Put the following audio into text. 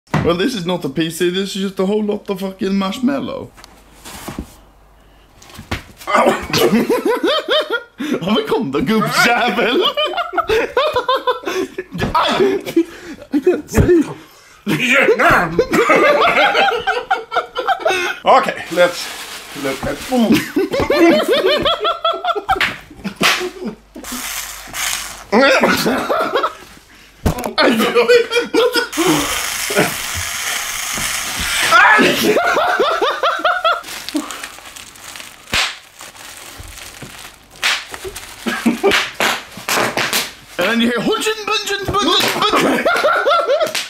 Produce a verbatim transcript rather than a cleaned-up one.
Well, this is not a P C, this is just a whole lot of fucking marshmallow. Ja, men kom då, gubbjävel! Aj! Säg! Vietnam! Okay, let's... Let's... let's oh. And then you hear